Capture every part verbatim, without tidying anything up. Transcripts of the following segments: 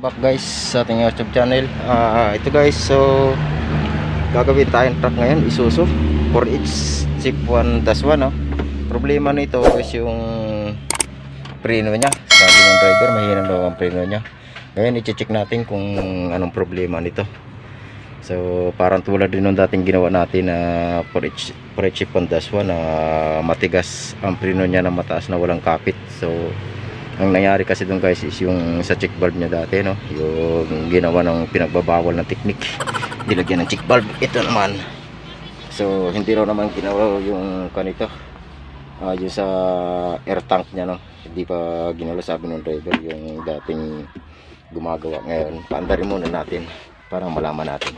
Back guys sa ating YouTube channel. Uh, ito guys, so gagawin tayong truck ngayon, Isuzu four H Jeep one dash one, no? Problema nito guys yung preno niya. Sabi ng driver, mahina daw ang preno niya. Ngayon i-check natin kung anong problema nito. So parang tulad din ng dating ginawa natin na uh, four H Jeep one dash one na uh, matigas ang preno niya na mataas na walang kapit. So ang nangyari kasi doon guys is yung sa check valve niya dati, no, yung ginawa ng pinagbabawal na technique, nilagyan ng check valve. Ito naman, so hindi raw naman ginawa yung kanito, uh, yung sa air tank niya, no, hindi pa ginawa, sabi ng driver, yung dating gumagawa. Ngayon paandarin muna natin para malaman natin.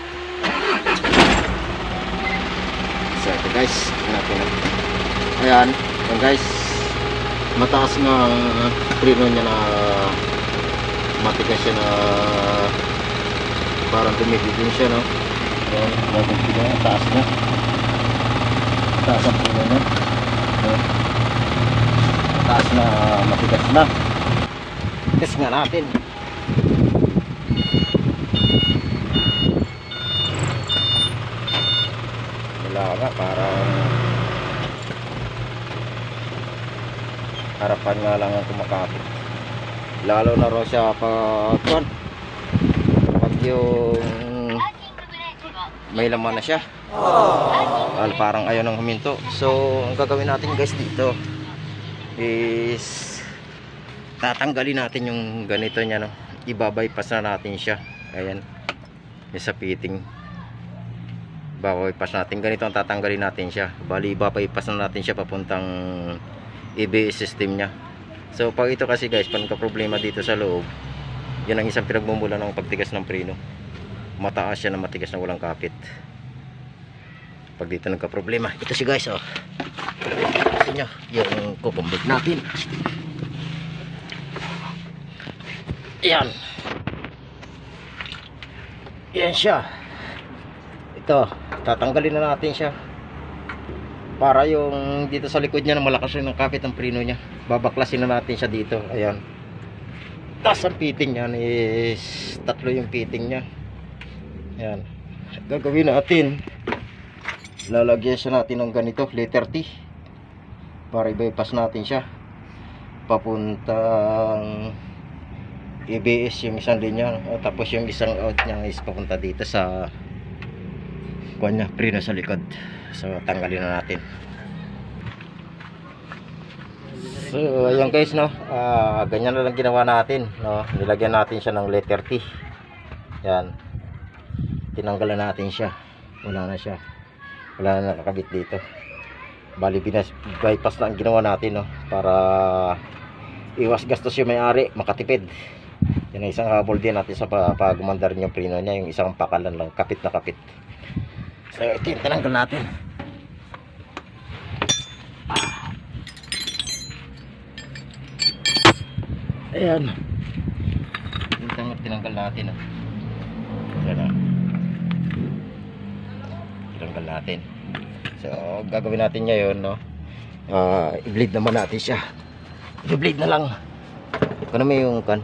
So ito guys, natin, ayan, ayan guys, mataas nga ang preno niya na matigas siya na parang dumididin siya, no? Ayan, mataas na mataas ang preno niya, mataas na matigas na. Test nga natin. Wala nga, parang harapan nga lang ang kumakapit, lalo na raw siya pag pag yung may laman na siya. Well, parang ayaw nang huminto. So ang gagawin natin guys dito is tatanggalin natin yung ganito niya, no? Ibabypass na natin siya. Ayan, yung sa fitting, babypass natin, ganito ang tatanggalin natin siya. Bali ibabypass na natin siya papuntang A B S system niya. So pag ito kasi guys, pag nagka-problema dito sa loob, yan ang isang pinagmumula ng pagtigas ng preno. Mataas siya na matigas na walang kapit. Pag dito nagka-problema, ito si guys, oh. Kasi nyo, yung kukumbit natin. Yan. Yan siya. Ito, tatanggalin na natin siya. Para yung dito sa likod niya na malakas rin ang kapit ng preno niya, babaklasin na natin siya dito. Ayan. Tas ang fitting niyan is tatlo yung fitting niya. Ayan. Gagawin natin, lalagyan siya natin ng ganito, letter T, para i-bypass natin siya papuntang A B S yung isang linya. Tapos yung isang out niya is papunta dito sa kuwan niya, preno sa likod. So tanggalin na natin. So ayan guys, no, uh, ganyan na lang ginawa natin, no? Nilagyan natin siya ng letter T. Yan, tinanggalan natin siya. Wala na siya, wala na nakakabit dito. Bali binas bypass na ang ginawa natin, no, para iwas gastos yung may-ari, makatipid. Yan ang isang habol din natin sa pagumandar yung preno niya, yung isang pakalan lang, kapit na kapit. So ito yung tinanggal natin. Ayan, yung tinanggal natin, oh. Ayan, oh. Tinanggal natin. So gagawin natin ngayon, no, uh, i-bleed naman natin siya. I-bleed na lang. Kung may yung kan.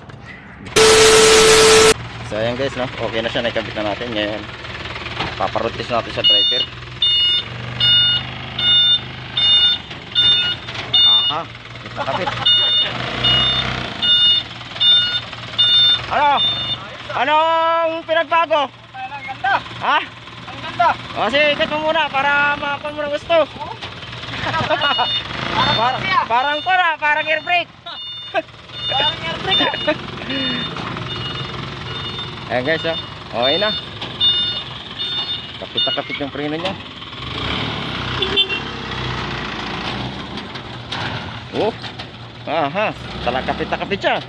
So ayan guys, no, okay na siya, naikabit na natin. Ngayon paparotis natin sa driver. Aha, nakapit. Ano? Anong pinagbago? Ang ganda. Ha? Ang ganda. O sige, ikat mo muna para makakuha mo ng gusto. Parang parang para, parang air brake. Parang air brake. Ayan guys, oh. Okay na. Kapit na kapit yung preno niya. Oh, aha, talaga kapit na kapit siya.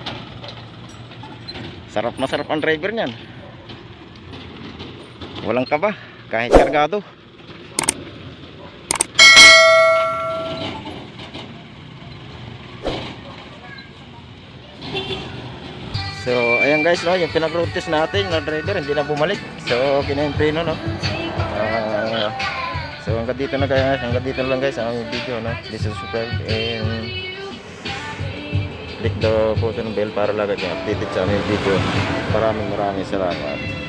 Sarap na sarap ang driver niyan. Walang kaba, kahit kargado. So ayan guys, no, yung pinag-road test natin na driver hindi na bumalik. So kina yung preno, no. Uh, so hanggang dito na guys, hanggang dito na lang guys ang video, no. This is super and click the button bell para lagi kayo updated sa aming video. Maraming maraming salamat.